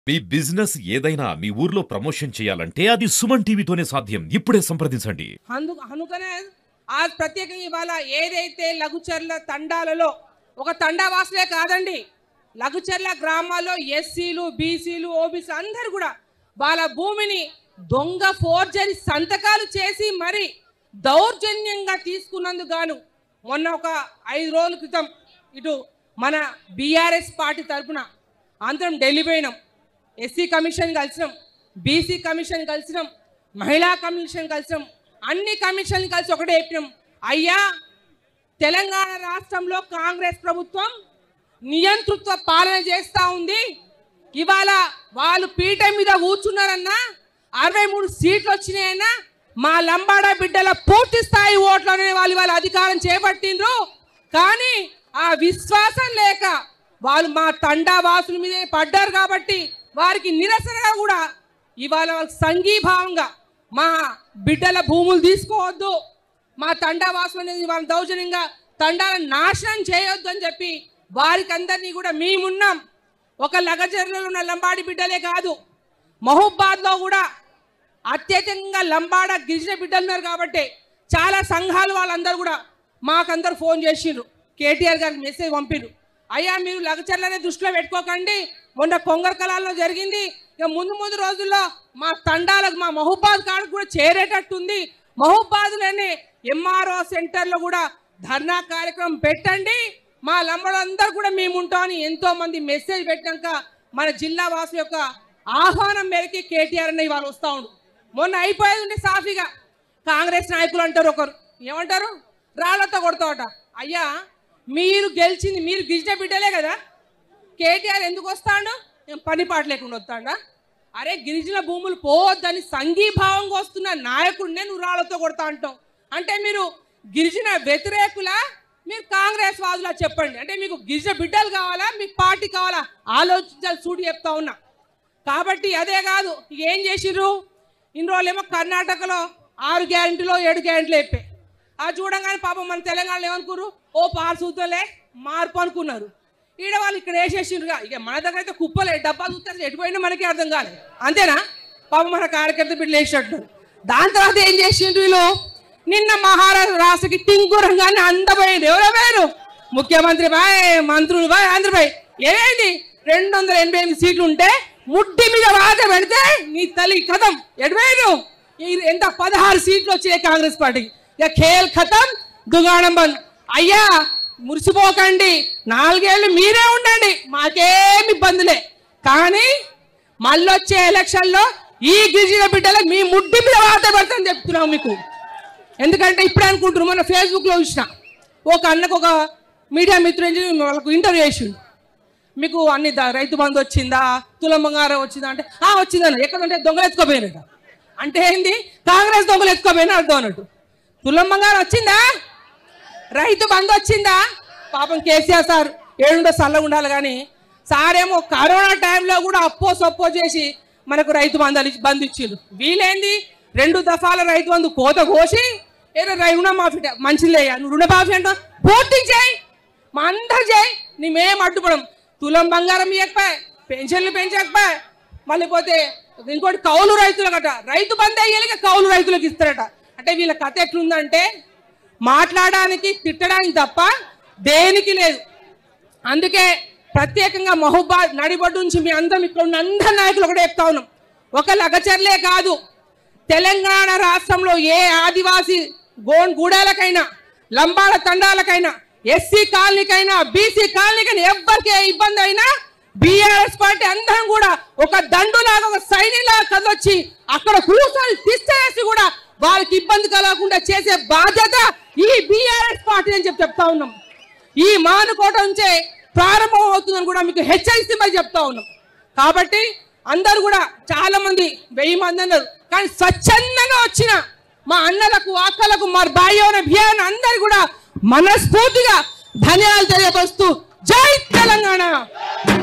మీ business ఏదైనా మీ ఊర్లో promotion చేయాలంటే అది సుమన్ టీవీతోనే సాధ్యం. ఇప్పుడే సంప్రదించండి. అందుకనే ఆ ప్రత్యేకంగా ఇవాళ ఏదైతే లఘుచర్ల తండాలలో ఒక తండావాసులే కాదండి, లఘుచర్ల గ్రామాల్లో ఎస్సీలు, బీసీలు, ఓబీసీ అందరూ కూడా వాళ్ళ భూమిని దొంగ ఫోర్జరీ సంతకాలు చేసి మరి దౌర్జన్యంగా తీసుకున్నందుకు గాను మొన్న ఒక 5 రోజుల క్రితం ఇటు మన బీఆర్ఎస్ పార్టీ తరఫున అందరం ఢిల్లీ పోయినాం. ఎస్సీ కమిషన్ కలిసినాం, బీసీ కమిషన్ కలిసినాం, మహిళా కమిషన్ కలిసినాం, అన్ని కమిషన్లు కలిసి ఒకటే చెప్పినాం, అయ్యా తెలంగాణ రాష్ట్రంలో కాంగ్రెస్ ప్రభుత్వం నియంతృత్వ పాలన చేస్తూ ఉంది. ఇవాళ వాళ్ళు పీఠం మీద కూర్చున్నారన్నా 63 సీట్లు వచ్చినాయన్నా మా లంబాడ బిడ్డల పూర్తి స్థాయి ఓట్లనే వాళ్ళు ఇవాళ అధికారం చేపట్టిండ్రు. కానీ ఆ విశ్వాసం లేక వాళ్ళు మా తండా వాసుల మీదే పడ్డారు కాబట్టి వారికి నిరసనగా కూడా ఇవాళ వాళ్ళకి సంఘీభావంగా మా బిడ్డల భూములు తీసుకోవద్దు, మా తండా వాసులు అనేది వాళ్ళ దౌర్జన్యంగా తండాలను నాశనం చేయొద్దు అని చెప్పి వారికి అందరినీ కూడా మేమున్నాం. ఒక లగజర్లలో ఉన్న లంబాడి బిడ్డలే కాదు, మహబూబాద్లో కూడా అత్యధికంగా లంబాడ గిరిజన బిడ్డలు ఉన్నారు కాబట్టి చాలా సంఘాలు వాళ్ళందరూ కూడా మాకందరూ ఫోన్ చేసిండ్రు, కేటీఆర్ గారికి మెసేజ్ పంపిరు, అయ్యా మీరు లగచర్లనే దృష్టిలో పెట్టుకోకండి, మొన్న కొంగరకలాల్లో జరిగింది, ఇక ముందు రోజుల్లో మా తండాలకు మా మహబూబాద్ కాడికి కూడా చేరేటట్టుంది, మహబూబాద్లోనే ఎంఆర్ఓ సెంటర్లో కూడా ధర్నా కార్యక్రమం పెట్టండి, మా లంబడందరూ కూడా మేము ఉంటామని ఎంతోమంది మెసేజ్ పెట్టాక మన జిల్లా వాసుల యొక్క ఆహ్వానం మేరకి కేటీఆర్ అన్న ఇవాళ వస్తూ ఉండు. మొన్న అయిపోయేది ఉంటే సాఫీగా కాంగ్రెస్ నాయకులు అంటారు, ఒకరు ఏమంటారు రాళ్లతో కొడతావట, అయ్యా మీరు గెలిచింది మీరు గిరిజన బిడ్డలే కదా, కేటీఆర్ ఎందుకు వస్తాడు, పని పాట లేకుండా వస్తాడా, అరే గిరిజన భూములు పోవద్దని సంఘీభావంగా వస్తున్న నాయకుడినే నువ్వు రాళ్లతో కొడతా అంటావు అంటే మీరు గిరిజన వ్యతిరేకులా మీరు కాంగ్రెస్ వాదులా చెప్పండి, అంటే మీకు గిరిజన బిడ్డలు కావాలా మీకు పార్టీ కావాలా ఆలోచించాలి చూడు చెప్తా ఉన్నా. కాబట్టి అదే కాదు ఏం చేసిర్రు, ఇన్ని రోజులేమో కర్ణాటకలో 6 గ్యారెంటీలో 7 గ్యారెంటీలు అయిపోయి ఆ చూడంగానే పాపం మన తెలంగాణలో ఏమనుకున్నారు, ఓ పార్సూతలే మార్పు అనుకున్నారు, ఈడ వాళ్ళు ఇక్కడ వేసేసిండ్రుగా, ఇక మన దగ్గర అయితే కుప్పలే డబ్బాలు చూస్తారు ఎటుపోయినా మనకి అర్థం కాలేదు అంతేనా, పాపం మన కార్యకర్త బిడ్డలు వేసినట్టు. దాని తర్వాత ఏం చేసిండ్రు వీళ్ళు, నిన్న మహారాష్ట్ర రాష్ట్రకి టింగురంగానే అందపోయింది, ఎవరో వేరు ముఖ్యమంత్రి బాయ్ మంత్రులు బాయ్ ఆంధ్రబాయ్ ఏమైంది 288 సీట్లు ఉంటే ముడ్డి మీద వాద పెడితే నీ తల్లి కథం ఎటువైను ఎంత 16 సీట్లు వచ్చాయి కాంగ్రెస్ పార్టీకి, ఇక ఖేల్ ఖతం దుకాణం బంద్. అయ్యా మురిసిపోకండి, 4 ఏళ్ళు మీరే ఉండండి మాకేమి ఇబ్బందులే, కానీ మళ్ళీ వచ్చే ఎలక్షన్లో ఈ గిరిజన బిడ్డలకు మీ ముడ్డి మీద వాద పెడతాను చెప్తున్నాం మీకు. ఎందుకంటే ఇప్పుడే అనుకుంటున్నాం, మన ఫేస్బుక్లో చూసిన ఒక అన్నకు ఒక మీడియా మిత్రుడు వాళ్ళకు ఇంటర్వ్యూ చేసిండు, మీకు అన్ని రైతు బంధు వచ్చిందా తులం బంగారం వచ్చిందా అంటే వచ్చిందన్న, ఎక్కడంటే దొంగలు ఎత్తుకోపోయినట, అంటే ఏంది కాంగ్రెస్ దొంగలు ఎత్తుకోపోయినా అర్థం అన్నట్టు. తులం బంగారం వచ్చిందా, రైతు బంధు వచ్చిందా, పాపం కేసీఆర్ సార్ ఏడుండో చల్లగా ఉండాలి కానీ సారేమో కరోనా టైంలో కూడా అప్పో సొప్పో చేసి మనకు రైతు బంధు ఇచ్చిండు, వీళ్ళేంది 2 దఫాల రైతు బంధు కోత కోసి ఏదో రుణమాఫీ మంచిలేయ్యా నువ్వు రుణమాఫీ అంటావు పూర్తి చేయి మా అందరు చేయి మేమేం అడ్డుపడం, తులం బంగారం ఇవ్వకపోయి పెన్షన్లు పెంచకపోయి మళ్ళీ పోతే ఇంకోటి కౌలు రైతులకట రైతు బంధు అయ్యేలాగా కౌలు రైతులకు ఇస్తారట. అంటే వీళ్ళ కథ ఎట్లుందంటే మాట్లాడడానికి తిట్టడానికి తప్ప దేనికి లేదు. అందుకే ప్రత్యేకంగా మహబూబాద్ నడిబొడ్డు నుంచి మీ అందరం ఇక్కడ ఉన్న అందరి నాయకులు ఒకటే చెప్తా ఉన్నాం, ఒక లగచర్లే కాదు తెలంగాణ రాష్ట్రంలో ఏ ఆదివాసీ గూడాలకైనా లంబాడ తండాలకైనా ఎస్సీ కాలనీకైనా బీసీ కాలనీకైనా ఎవరికి ఇబ్బంది అయినా బీఆర్ఎస్ పార్టీ అందరం కూడా ఒక దండులాగా ఒక సైనిలాగా కదొచ్చి అక్కడ కూర్చొని తీసేసి కూడా వాళ్ళకి ఇబ్బంది కలగకుండా చేసే బాధ్యత ఈ బీఆర్ఎస్ పార్టీ అని చెప్తా ఉన్నాం. ఈ మానుకోట నుంచే ప్రారంభం అవుతుందని కూడా మీకు హెచ్చరిస్తే మరి చెప్తా ఉన్నాం. కాబట్టి అందరూ కూడా చాలా మంది 1000 మంది అన్నారు, కానీ స్వచ్ఛందంగా వచ్చిన మా అన్నలకు అక్కలకు మా భాయ్యోన బియ్యాన్ని అందరు కూడా మనస్ఫూర్తిగా ధన్యవాదాలు తెలియపరుస్తూ జై తెలంగాణ.